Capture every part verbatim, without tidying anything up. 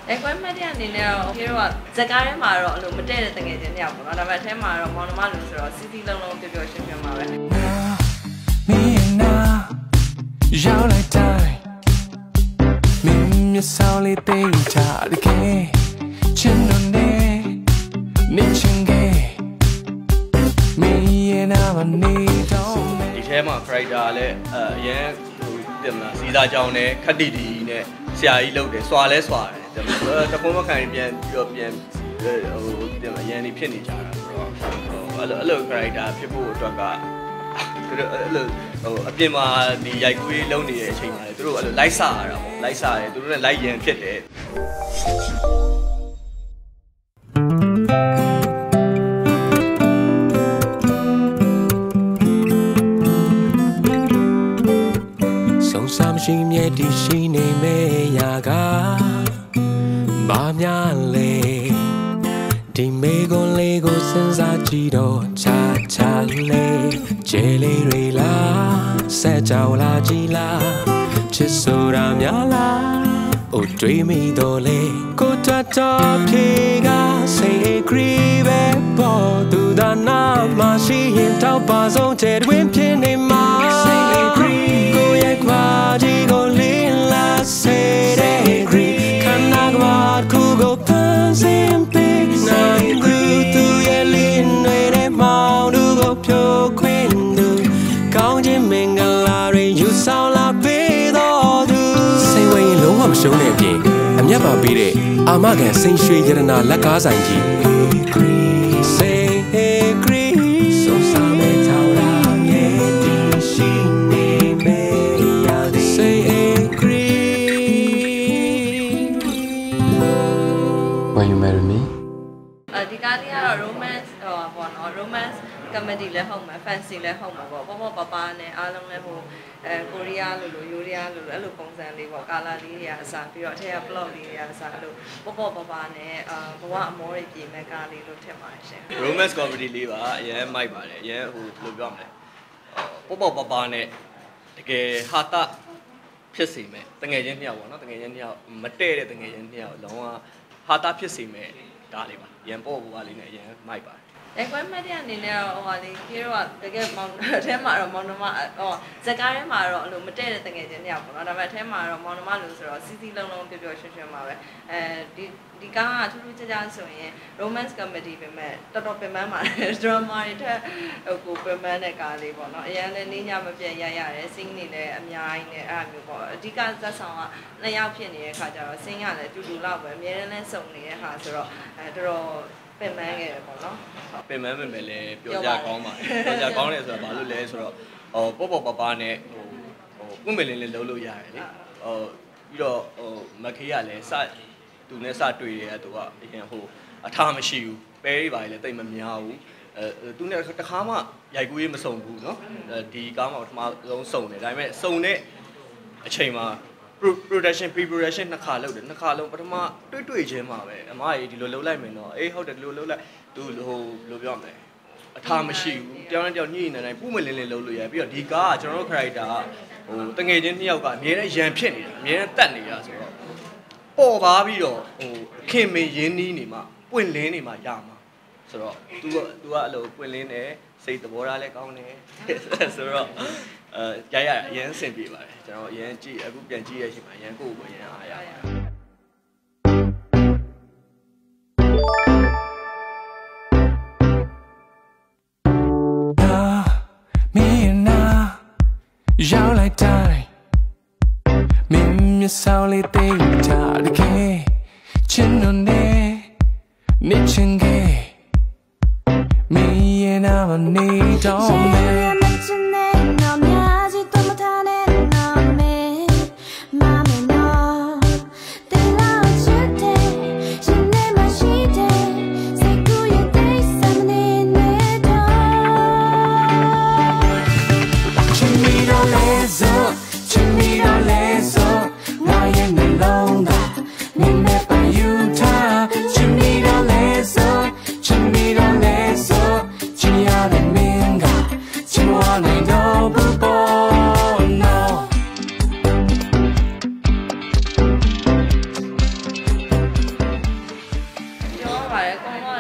Equipment ya ni ne hero zakare ma ro lo မတည့်တဲ့တကယ်ချင်းတယောက်ပေါ့နော်ဒါပေမဲ့အထဲမှာတော့မောင်နှမလို့ဆိုတော့စီစီလုံးလုံးပျော်ပျော်ရွှင်ရွှင်ပါပဲမင်းနာရောက်လိုက်တိုင်းမင်းမျက်စောင်းလေးတိတ်ချတကယ်ချင်လို့နေနေချင်ခဲ့မင်းရဲ့နာမနေတော့ဒီထဲမှာ character လည်းအရင်ဟိုပြင်မလားစီစာကြောင်နဲ့ခက်တီတီနဲ့ဆရာကြီးလုပ်တယ်စွာလဲစွာတယ်တခုံးမခံပြန်ပြီးတော့ပြန်ဟိုပြင်မရန်နေဖြစ်နေကြတာဆိုတော့အဲ့လိုအဲ့လို character ဖြစ်ဖို့အတွက်ကသူတို့အဲ့လိုဟိုအပြင်မှာဒီရိုက်ကူးရေးလုပ်နေတဲ့အချိန်မှာလေသူတို့အဲ့လိုလိုက်စားရတာပေါ့လိုက်စားတယ်သူတို့လည်းလိုက်ရန်ဖြစ်တယ်ရှိမြဲတည်ရှိနေမယ့်ရာကဘာများလဲဒီမေကွန်လေးကိုစဉ်းစားကြည့်တော့ချာချာလေးဂျယ်လေးတွေလားဆက်ကြောင်လာကြည်လားချစ်ဆိုတာများလားအိုတွေးမိတော့လေကိုတတ်တော့ဖြေကစိတ်အဂရီပဲပေါ်သူသာနာမရှိရင်တောက်ပါဆုံးတဲ့တွင်ဖြစ်နေမှာစိတ်အဂရီကိုရဲ့ခွာကြီးကိုလင်းလာစေတဲ့ agree ခန္ဓာကဘာခုကိုဖန်ဆင်းပေးနိုင်ဘူးသူရဲ့လင်းနေတဲ့မောင်တို့ကိုဖြိုခွင်းသူကောင်းခြင်းမင်္ဂလာတွေယူဆောင်လာပေးတော်သူစိတ်ဝိုင်းလုံးဝမရှုံးတဲ့အပြင်အမျက်ပါပေးတဲ့အာမခံစိန်ရွှေရတနာလက်ကားဆိုင်ကြီး agree say agree ဆုံးစာမဲ့ထောင်လာရဲ့ဒီရှိနေWill you marry me? ဒီကားလေးကတော့ romance ဟောပေါ့နော် romance comedy လည်းဟုတ်မှာ fancy လည်းဟုတ်မှာပေါ့ပေါ့ပေါ့ပပနဲ့အားလုံးလည်းဟိုအဲကိုရီးယားလိုလိုယူရီးယားလိုလိုအဲ့လိုပုံစံလေးပေါ့ကာလာလေးတွေကအစားပြီးတော့အထက်က plot လေးတွေကအစားအဲ့လိုပေါ့ပေါ့ပပနဲ့အာဘဝအမောတွေပြင်မဲ့ကားလေးလို့ထင်ပါတယ်ရှင် romance comedy လေးပါအရင်မိုက်ပါတယ်အရင်ဟိုဘယ်လိုပြောမလဲပေါ့ပေါ့ပပနဲ့တကယ်ဟာတဖြစ်စီမဲ့တငယ်ချင်းနှစ်ယောက်ပေါ့နော်တငယ်ချင်းနှစ်ယောက်မတည့်တဲ့တငယ်ချင်းနှစ်ယောက်လုံးဝဟာတာဖြစ်စီမဲ့ဒါလေးပါရန်ပေါ့ဘွားလေးနဲ့ရန်မိုက်ပါတယ်အဲကွဲမတဲ့အနေနဲ့တော့ဟိုလေးပြေတော့တကယ်မောင်အထဲမှာတော့မောင်နှမဟောဇက်ကားထဲမှာတော့အဲ့လိုမတည့်တဲ့တငယ်ချင်းနှစ်ယောက်ပေါ့နော်ဒါပေမဲ့အထဲမှာတော့မောင်နှမလို့ဆိုတော့စီစီလုံးလုံးပျော်ပျော်ရွှင်ရွှင်ပါပဲအဲဒီဒီကားကထူးထူးခြားခြားဆိုရင် romance comedy ပဲမဲ့တော်တော်ပင်ပန်းပါတယ် drama တွေထက်ဟိုကိုပင်ပန်းတဲ့ကားလေးပေါ့နော်အရင်လည်းနေညမပြတ်ရရတယ် scene တွေလည်းအများကြီးနဲ့အဲ့လိုမျိုးပေါ့အဓိကဇက်ဆောင်ကနှစ်ယောက်ဖြစ်နေတဲ့ခါကျတော့ scene ကလည်းအတူတူလောက်ပဲအများနဲ့စုံနေတဲ့ဟာဆိုတော့အဲတော်တော်ပင်ပန်းခဲ့တယ်ပေါ့နော်ပင်ပန်းပဲမဲ့လည်းပြောကြကောင်းပါတယ်ပြောကြကောင်းတယ်ဆိုတာဘာလို့လဲဆိုတော့ဟိုပေါ့ပေါ့ပပနဲ့ဟိုဟိုပွင့်ပင်လင်းလေးလုံးလို့ရတယ်လေဟိုပြီးတော့ဟိုမခေးကလည်းစသူနဲ့စတွေ့ရဲသူကအရင်ဟိုအထားမရှိဘူးပဲတွေပါလေတိတ်မများဘူးအဲသူနဲ့တခါမှရိုက်ကူးရေးမစုံဘူးเนาะဒီကားမှာပထမဆုံးစုံတယ်ဒါပေမဲ့စုံတဲ့အချိန်မှာ production pre production နှစ်ခါလုပ်တယ်နှစ်ခါလုံးပထမတွေ့တွေ့ချင်းမှာပဲအမကြီးဒီလိုလုပ်လိုက်မယ်နော်အေးဟုတ်တယ်ဒီလိုလုပ်လိုက်သူဟိုဘယ်လိုပြောမလဲအထားမရှိဘူးတယောက်နဲ့တယောက်ညှိနေနိုင်ပူမလင်းလင်းလုပ်လို့ရပြီးတော့ဒီကားကကျွန်တော်တို့ character ဟိုတငယ်ချင်းနှစ်ယောက်ကအမြဲတမ်းရန်ဖြစ်နေတာအမြဲတမ်းတက်နေတာဆိုတော့ပေါ်ပါပြီးတော့ဟိုခင်မင်းရင်းနှီးနေမှာပွင့်လင်းနေမှာရမှာဆိုတော့ तू က तू ကအဲ့လိုပွင့်လင်းတယ်စိတ်သဘောထားလည်းကောင်းတယ်ဆိုတော့အဲရရအရင်ဆင်ပြေပါတယ်ကျွန်တော်အရင်ကြည့်အခုပြန်ကြည့်ရချိန်မှာအရင်ကိုယ့်ကိုယ်အရင်အားရပါတယ်ရောက်လိုက်တိုင်းမင်းမျက်စောင်းလေးတိတ်ချတကယ်ချင်လို့နေနေချင်ခဲ့မင်းရဲ့နာမနေတော့မဲ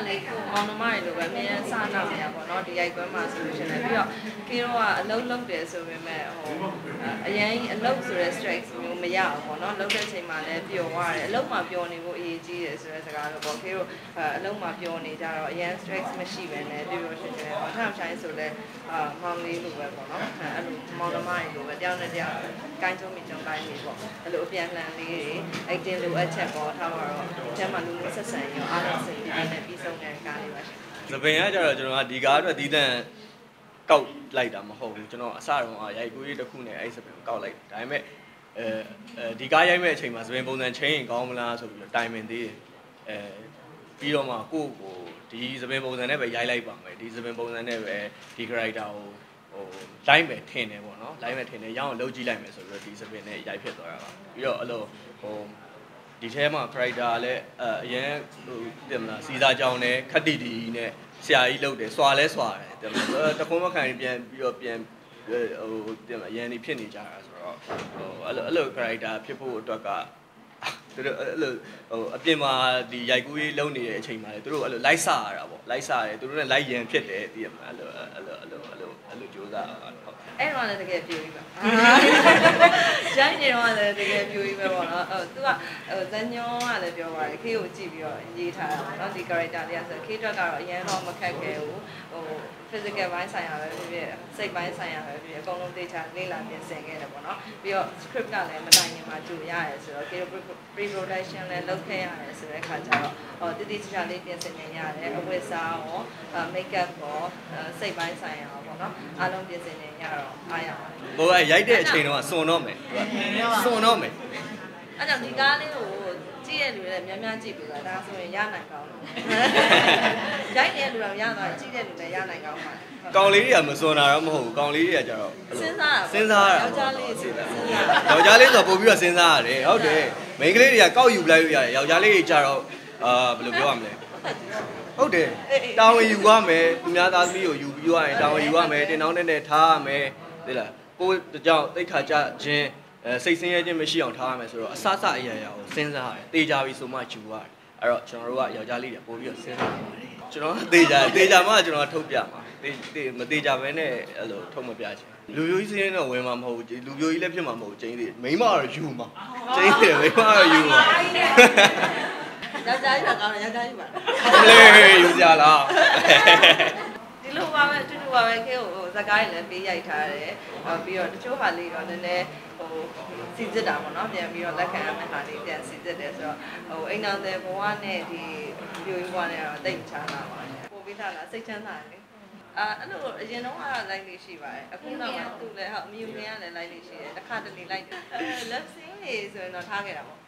လေမောင်နှမတွေလိုပဲအမြဲစနာနေရပေါ့နော်ဒီရိုက်ကွန်းမှာဆိုလို့ရှိရင်ပြီးတော့ခေတော့ကအလုံးလုံးတယ်ဆိုပေမဲ့ဟိုအရင်အလုံးဆိုတဲ့ stress မျိုးမရဘူးပေါ့နော်လုံးတဲ့ချိန်မှာလည်းပျော်သွားတယ်အလုံးမှာပျော်နေဖို့အရေးကြီးတယ်ဆိုတဲ့စကားတော့ပေါ့ခေတော့အလုံးမှာပျော်နေကြတော့အရင် stress မရှိပဲနဲ့ပျော်ပျော်ရွှင်ရွှင်ပေါ့ထားဆိုင်ဆိုလဲအာမောင်လေးလိုပဲပေါ့နော်အဲ့လိုမောင်နှမတွေလိုပဲတယောက်နဲ့တယောက်ကိုင်းချုံမိချုံကိုင်းနေပေါ့အဲ့လိုအပြန်လှန်လေးတွေ acting လိုအပ်ချက်ပေါ့ထားပါတော့ဒီထဲမှာလူမျိုးဆက်ဆံရောအားလုံးစင်ပြီးနဲ့ပြီးဆုံးတဲ့ကားလေးပါရှင်သပင်ကကြတော့ကျွန်တော်ကဒီကားအတွက်ဒီတန်ကောက်လိုက်တာမဟုတ်ဘူးကျွန်တော်အစတုန်းကရိုက်ကူးရေးတစ်ခုနဲ့အဲ့စပင်ကိုကောက်လိုက်ဒါပေမဲ့အဲဒီကားရိုက်မဲ့အချိန်မှာစပင်ပုံစံချင်းရင်ကောင်းမလားဆိုပြီးတော့တိုင်ပင်သေးတယ်အဲပြီးတော့မှကိုယ့်ကိုဒီစပင်ပုံစံနဲ့ပဲရိုက်လိုက်ပါမယ်ဒီစပင်ပုံစံနဲ့ပဲဒီ character ကိုဟို line ပဲထင်တယ်ပေါ့နော် line ပဲထင်တယ်ရအောင်လုပ်ကြည့်လိုက်မယ်ဆိုပြီးတော့ဒီစပင်နဲ့ရိုက်ဖြစ်သွားတာပါပြီးတော့အဲ့လိုဟိုဒီထဲမှာ character လည်းအရင်ဟိုတင်မလားစီစာကြောင်နဲ့ခက်တီတီနဲ့ဆရာကြီးလုပ်တယ်စွာလဲစွာတယ်တင်မလားတခုံးမခံပြန်ပြီးတော့ပြန်ဟိုတင်မလားရန်နေဖြစ်နေကြတာဆိုတော့ဟိုအဲ့လိုအဲ့လို character ဖြစ်ဖို့အတွက်ကသူတို့အဲ့လိုဟိုအပြင်မှာဒီရိုက်ကူးရေးလုပ်နေတဲ့အချိန်မှာလေသူတို့အဲ့လိုလိုက်စားရတာပေါ့လိုက်စားရတယ်သူတို့နဲ့လိုက်ရန်ဖြစ်တယ်သိရမလားအဲ့လိုအဲ့လိုအဲ့လိုအဲ့လိုအဲ့လိုကြိုးစားတာဟုတ်အဲ့တော့လည်းတကယ်ပြိုကြီးပါဂျိုင်းနေတော့လည်းတကယ်ပြိုကြီးပဲပေါ့နော်ဟိုသူကဟိုဇန်ညောကလည်းပြောပါတယ်ခေကိုကြည့်ပြီးတော့ရေးထားတာပေါ့နော်ဒီ character လေးဆိုခေအတွက်ကတော့အရင်တော့မခက်ခဲဘူးဟို physical ဘိုင်းဆိုင်ရာပဲဖြစ်ဖြစ်စိတ်ဘိုင်းဆိုင်ရာပဲဖြစ်ဖြစ်အကုန်လုံးသိချလေ့လာပြင်ဆင်ခဲ့တယ်ပေါ့နော်ပြီးတော့ script ကလည်းမတိုင်ခင်မှာကြိုရတယ်ဆိုတော့ခေ pre production လည်းလုပ်ခဲ့ရတယ်ဆိုတဲ့အခါကျတော့ဟိုတတိကျကျလေးပြင်ဆင်နေရတယ်အဝတ်စားရော make up ရောစိတ်ဘိုင်းဆိုင်ရာရောပေါ့နော်အားလုံးပြင်ဆင်နေရတော့အားရပါတယ်ဟိုကရိုက်တဲ့အချိန်တော့စွန်တော့မယ်စွန်တော့မယ်အဲ့တော့ဒီကားလေးကိုကြည့်ရလူလည်းများများကြည့်ပြီလားဒါဆိုရင်ရနိုင်ကောင်းတယ်ရိုက်တဲ့လူတော့ရသွားကြည့်တဲ့လူလည်းရနိုင်ကောင်းပါကောင်လေးတွေကမစွန်တာတော့မဟုတ်ဘူးကောင်လေးတွေကကြတော့စဉ်းစားတာစဉ်းစားတာယောက်ျားလေးစဉ်းစားယောက်ျားလေးဆိုပို့ပြီးတော့စဉ်းစားရတယ်ဟုတ်တယ်မိန်းကလေးတွေကကောက်ယူလိုက်လို့ရတယ်ယောက်ျားလေးတွေကြတော့အာဘယ်လိုပြောရမလဲဟုတ်တယ်တာဝန်ယူရမယ်သူများသားသမီးကိုယူပြီးရရင်တာဝန်ယူရမယ်တင်တောင်းနဲ့ထားရမယ်သိလားကိုယ်ကြောင့်တိတ်ခါကြခြင်းအဲစိတ်ဆင်းရဲခြင်းမရှိအောင်ထားရမယ်ဆိုတော့အစစအရာရာကိုစဉ်းစားရတယ်တေချာပြီဆိုမှယူရတယ်အဲ့တော့ကျွန်တော်တို့ကယောက်ျားလေးတွေပို့ပြီးတော့စဉ်းစားပါတယ်ကျွန်တော်တေချာတေချာမှကျွန်တော်ထုတ်ပြမှာတေတေမတေချာပဲနဲ့အဲ့လိုထုတ်မပြချင်လူမျိုးကြီးစင်းတော့ဝင်မှာမဟုတ်ဘူးလူမျိုးကြီးလည်းဖြစ်မှာမဟုတ်ဘူးကျင်းသေးမိန်းမကတော့ယူမှာကျင်းသေးမိန်းမကတော့ယူမှာယောက်ျားကြီးကကောင်းတယ်ယောက်ျားကြီးပါလေယူကြလားဒီလိုပါပဲတူတူပါပဲခဲဟိုဇကားတွေလည်းပေးရိုက်ထားတယ်ပြီးတော့တချို့ဟာလေးတော့နည်းနည်းဟိုစီစစ်တာပေါ့နော်ပြန်ပြီးတော့လက်ခံရမယ့်ဟာလေးပြန်စီစစ်တယ်ဆိုတော့ဟိုအိမ်တော်တဲ့ဘဝနဲ့ဒီပြိုကြီးဘဝနဲ့တော့တိတ်ချမ်းသာပါတယ်ပို့ပြီးထားတာစိတ်ချမ်းသာတယ်အာအဲ့လိုအရင်တော့ကတော့ like လေးရှိပါတယ်အခုတော့မှသူ့လည်းဟုတ်အမြူငယ်ကလည်း like လေးရှိတယ်တစ်ခါတလေ like တယ် love scene တွေဆိုရင်တော့ထားခဲ့တာပေါ့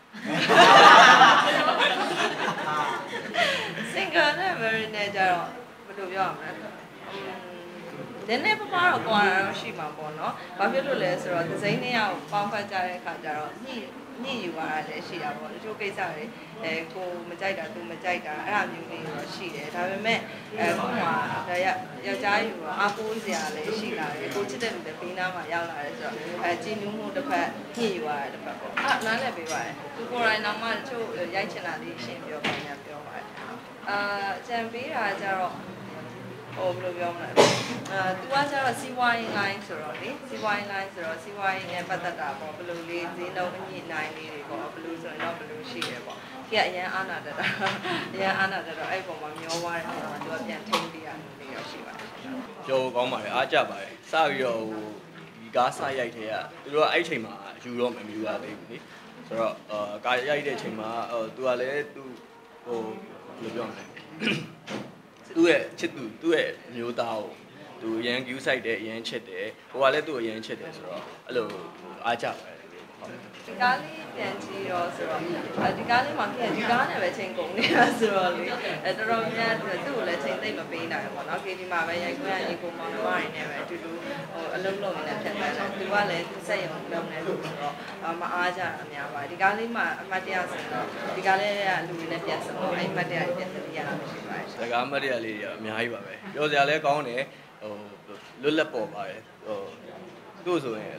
single နဲ့ married နဲ့ကြတော့ဘယ်လိုပြောရမလဲနည်းနည်းပပတော့ကွာတော့ရှိမှာပေါ့နော်။ဘာဖြစ်လို့လဲဆိုတော့ဒီဇိုင်းနဲ့ရောက်ပေါင်းဖက်ကြတဲ့အခါကျတော့ညှိညှိယူရတာလည်းရှိတာပေါ့။တချို့ကိစ္စတွေအဲကိုမကြိုက်တာသူမကြိုက်တာအဲ့အမျိုးလေးတော့ရှိတယ်။ဒါပေမဲ့အဲခုမှဒါရယောက်ျားယူတော့အားကိုးစရာလည်းရှိလာတယ်။ကိုချစ်တဲ့လူတွေဘေးနားမှာရောက်လာတယ်ဆိုတော့အဲကြည်နူးမှုတစ်ဖက်ညှိယူရတဲ့တစ်ဖက်ပေါ့။အဲ့နားလည်းပေးပါတယ်။သူကိုယ်တိုင်တော့မှတချို့ရိုက်ချင်တာလေးရှင်းပြောပါညာပြောပါတယ်။အာကြံပေးတာကြတော့ဟိုဘယ်လိုပြောမလဲအာသူကကျတော့စီးပွားရေး line ဆိုတော့လေစီးပွားရေး line ဆိုတော့စီးပွားရေးနဲ့ပတ်သက်တာပေါ့ဘယ်လိုလေးဈေးနှုန်းအမြင့်နိုင်လေးတွေပေါ့ဘယ်လိုဆိုရင်တော့ဘယ်လိုရှိတယ်ပေါ့ခေကအရန်အာနာတတာအရန်အာနာတတော့အဲ့ပုံမှာမျောသွားတယ်ပေါ့သူကပြန်ထိန်းပြရလို့လေးရောရှိပါတယ်ပြောကောင်းပါတယ်အားကြပါတယ်စပြီးတော့ဟိုဒီကားစရိုက်တဲ့ကသူတို့ကအဲ့ချိန်မှာယူတော့မယူရသေးဘူးလေဆိုတော့အာကားရိုက်တဲ့အချိန်မှာဟိုသူကလည်းသူဟိုဘယ်လိုပြောမလဲသူ့ရဲ့ချစ်သူသူ့ရဲ့မျိုးသားကိုသူရန် view site တယ်ရန်ချစ်တယ်ဟိုကလည်းသူ့ကိုရန်ချစ်တယ်ဆိုတော့အဲ့လိုအားကြပါတယ်ဒီကားလေးပြန်ကြည့်တော့ဆိုတော့ဒီကားလေးမှာခင်ဗျဒီကားနဲ့ပဲချိန်ကုန်နေတာဆိုတော့လေအဲတော်တော်များသူ့ကိုလည်းချိန်သိမ့်မပေးနိုင်ဘူးပေါ့နော်ကေဒီမှာပဲရိုက်ခွင့်ရညီကိုမောင်နှမတွေနဲ့ပဲအတူတူဟိုအလုံးလုံးနဲ့ဖြတ်သွားတယ်သူကလည်းသူစက်ရုံလုံးနေလို့ဆိုတော့မအားကြတာအများပါဒီကားလေးမှာအမှတ်တရဆိုတော့ဒီကားလေးကလူတွေနဲ့ပြန်ဆုံးတော့အဲ့အမှတ်တရပြန်သတိရတာမရှိပါဘူးဒါကအမှတ်တရလေးတွေအများကြီးပါပဲပြောစရာလည်းကောင်းတယ်ဟိုလွတ်လပ်ပေါ်ပါတယ်ဟိုသူ့ဆိုရင်အဲ့လို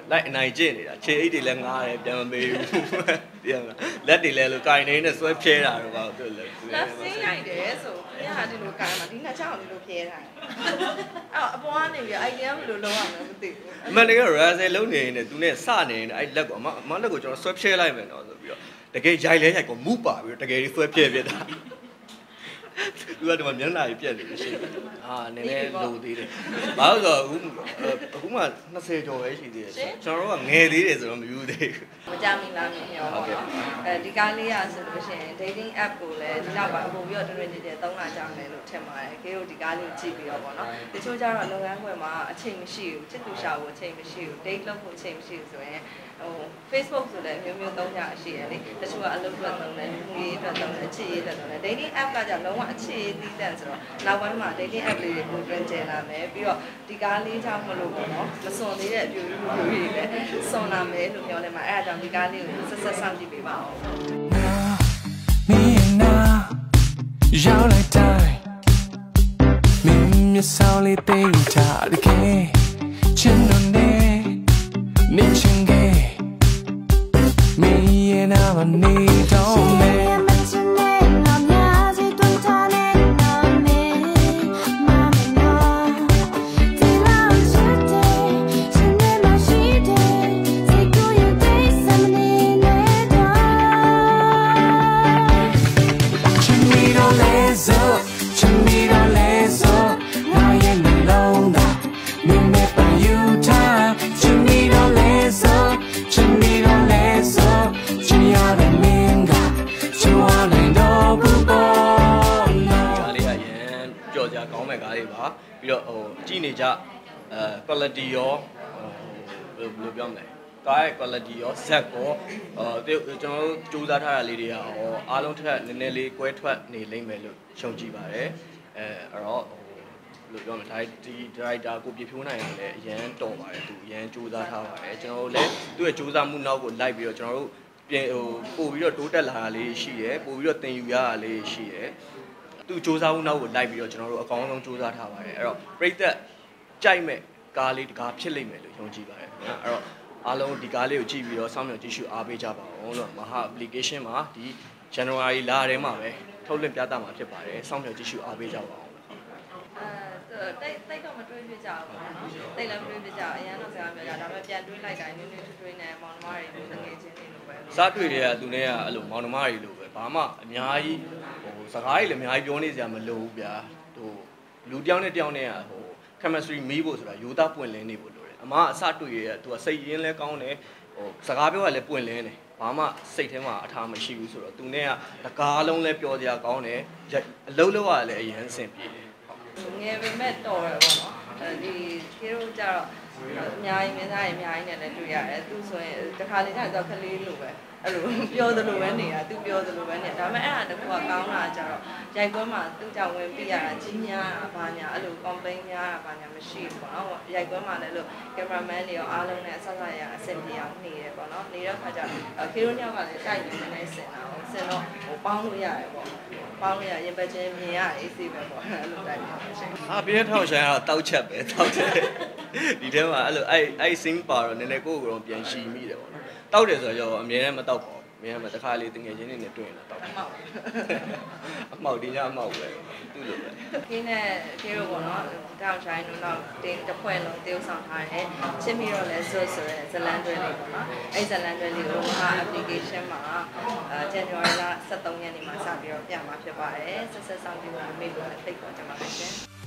လိုက်အနိုင်ကျင့်နေတာခြေအိတ်တွေလည်းငားတယ်ပြန်မမေးဘူးပြန်မလက်တွေလည်းလို့ကင်နေနဲ့ဆွဲဖြဲတာတော့ဘာလို့လဲလက်စင်းရိုက်တယ်ဆိုညဟာဒီလိုကင်မှာဒီနှစ်ချောင်းဒီလိုဖြဲထားတယ်အဲ့အပေါ်ကနေပြီးအိုက်တရားဘယ်လိုလုပ်ရမလဲမသိဘူးအမှန်တကယ်ရာဇယ်လုံးနေနေသူနဲ့စနေနေအဲ့လက်ကအမအမလက်ကိုကျွန်တော်ဆွဲဖြဲလိုက်မယ်နော်ဆိုပြီးတော့တကယ်ရိုက်လဲရိုက်ကိုမူပါပြီးတော့တကယ်ကြီးဆွဲဖြဲပြတာသူကဒီမှာမျက်နှာကြီးပြက်နေလို့ရှိတယ်အာနည်းနည်းလိုသေးတယ်ဘာလို့ဆိုတော့အခုအခုမှနှစ်ဆယ်ကျော်ပဲရှိသေးတယ်ကျွန်တော်တို့ကငယ်သေးတယ်ဆိုတော့မယူသေးဘူးမကြမီလားမြင်ရောပေါ့နော်အဲဒီကားလေးရဆိုလို့ရှိရင် dating app ကိုလည်းဒီနောက်ပိုင်းပို့ပြီးတော့တွင်တွင်ကြည်ကြည်သုံးလာကြမယ်လို့ထင်ပါတယ်ခေတို့ဒီကားလေးကိုကြည့်ပြီးတော့ပေါ့နော်တချို့ကျတော့လုပ်ငန်းခွင်မှာအချိန်မရှိဘူးချစ်သူရှာဖို့အချိန်မရှိဘူး date လုပ်ဖို့အချိန်မရှိဘူးဆိုရင်ဟို Facebook ဆိုလည်းမျိုးမျိုးသုံးကြအရှိရလေတချို့ကအလုပ်အတွက်သုံးတယ်လူမှုရေးအတွက်သုံးတယ်အချစ်ရေးအတွက်သုံးတယ် dating app ကကြောင့်လုံးဝအချစ်ရေးသီးသန့်ဆိုတော့နောက်ပိုင်းမှာ dating app လေးတွေကိုတွင်ကျင်လာမယ်ပြီးတော့ဒီကားလေးကြောင့်မလို့ပေါ့နော်မစွန်သေးတဲ့အပြူပြူတွေလည်းစွန်လာမယ်လို့ပြောနေမှာအဲ့ဒါကြောင့်ဒီကားလေးကိုဆက်ဆက်ဆောင်ကြည့်ပေးပါဦးမင်းနာရောက်လိုက်တိုင်းမင်းမျက်စောင်းလေးတိတ်ချတကယ်ချင်လို့နေနေချင်ခဲ့မင်းရဲ့နာမနေတော့မယ်ပြီးတော့ဟိုကြည့်နေကြအဲ quality ရောဟိုဘယ်လိုပြောမလဲကားရဲ့ quality ရောဇက်ရောအဲကျွန်တော်တို့စူးစမ်းထားတာလေးတွေကရောအားလုံးထက်နည်းနည်းလေးကွဲထွက်နေလိမ့်မယ်လို့ရှုံကြည့်ပါတယ်အဲအဲ့တော့ဟိုဘယ်လိုပြောမလဲဒါဒီ director ကိုပြဖြိုးနိုင်ရလဲအရန်တော်ပါတယ်သူအရန်စူးစမ်းထားပါတယ်ကျွန်တော်တို့လည်းသူ့ရဲ့စူးစမ်းမှုနောက်ကိုလိုက်ပြီးတော့ကျွန်တော်တို့ပြင်ဟိုပို့ပြီးတော့တိုးတက်လာတာလေးရှိတယ်ပို့ပြီးတော့သင်ယူရတာလေးရှိတယ်သူစူးစမ်းမှုနောက်ကိုလိုက်ပြီးတော့ကျွန်တော်တို့အကောင်းဆုံးစူးစမ်းထားပါတယ်အဲ့တော့ပြိသက်ကြိုက်မဲ့ကားလေးတကားဖြစ်လိမ့်မယ်လို့ယုံကြည်ပါတယ်ခင်ဗျာအဲ့တော့အားလုံးဒီကားလေးကိုကြည့်ပြီးတော့စောင့်မျှော်ကြည့်ရှုအားပေးကြပါဦးလို့မဟာ application မှာဒီ January လထဲမှာပဲထုတ်လွှင့်ပြသမှာဖြစ်ပါတယ်စောင့်မျှော်ကြည့်ရှုအားပေးကြပါဦးအဲတိတ်တိတ်တော့မတွေးပြကြဘူးပေါ့နော်တိတ်လည်းမတွေးပြကြအရန်တော့စကားပြောကြဒါပေမဲ့ပြန်တွေးလိုက်တိုင်းနည်းနည်းထွေးထွေးနဲ့မောင်နှမတွေငယ်ချင်းတွေလိုပဲစားတွေ့တွေကသူနဲ့ကအဲ့လိုမောင်နှမတွေလိုပဲဘာမှအများကြီးဟိုစကားကြီးလည်းအများကြီးပြောနေစရာမလိုဘူးဗျာဟိုလူတယောက်နဲ့တယောက်နဲ့ကဟို chemistry မီးဖို့ဆိုတာရိုးသားပွင့်လင်းနေဖို့လိုတယ်အမအစတွေ့ရသူကစိတ်ရင်းလဲကောင်းတယ်ဟိုစကားပြောရလဲပွင့်လင်းတယ်ဘာမှစိတ်ထဲမှာအထားမရှိဘူးဆိုတော့သူနဲ့ကတကားလုံးလဲပြောစရာကောင်းတယ်အလုံးလုံးကလည်းအရင်အဆင်ပြေတယ်ငယ်ပေမဲ့တော်ရပေါ့နော်ဒီခေတို့ကြတော့အများကြီးမင်းသားတွေအများကြီးနဲ့လည်းတွေ့ရတယ်သူဆိုရင်တခါလေကျတော့ခလေးလိုပဲအဲ့လိုပြောသလိုပဲနေတာသူပြောသလိုပဲနေဒါပေမဲ့အဲ့ဒါတကူကကောင်းတာကြတော့ရိုက်ကွန်းမှာသူ့ကြောင့်ဝင်ပြရတာကြီးများတာဘာညာအဲ့လို complain များတာဘာညာမရှိဘူးပေါ့နော်ရိုက်ကွန်းမှာလည်းလို့ cameraman တွေရောအားလုံးနဲ့ဆက်ဆက်ရအဆင်ပြေအောင်နေတယ်ပေါ့နော်နေတဲ့ခါကျခေတို့ညောက်ကလည်းတိုက်နေနေစင်တာပေါ့စင်တော့ဟိုပေါင်းလို့ရတယ်ပေါ့ပေါင်းလို့ရရင်ပဲချင်းမြင်ရအေးဆေးပဲပေါ့အဲ့လိုတိုက်နေတယ်အာပြင်းထောင်ဆိုင်ကတော့တောက်ချက်ပဲတောက်ချက်ဒီထဲမှာအဲ့လိုအဲ့အဲ့ scene ပါတော့နည်းနည်းကိုယ့်ကိုယ်တော့ပြန်ရှည်မိတယ်ပေါ့နော်တောက်တယ်ဆိုတော့အမြဲတမ်းမတောက်ပါဘူးအမြဲတမ်းတခါလေးတငယ်ချင်းတွေနဲ့တွေ့ရင်တော့တောက်အမောက်အမောက်ဒီညအမောက်ပဲသူ့လိုပဲခင်းနဲ့ခေရောပေါ့နော်တောက်ဆိုင်တို့တော့တင်းတစ်ဖွဲ့လုံးတေးဥဆောင်ထားတယ်ချစ်မိတော့လဲဆိုဆိုရဲဇလန်တွဲလေးပေါ့နော်အဲ့ဇလန်တွဲလေးကိုဟာ application မှာအဲ January လ ၁၃ ရက်နေ့မှာစပြီးတော့ပြမှာဖြစ်ပါတယ်ဆက်ဆက်ဆောင်ပြီးတော့မေးလို့သိတော့ကြပါမယ်ရှင်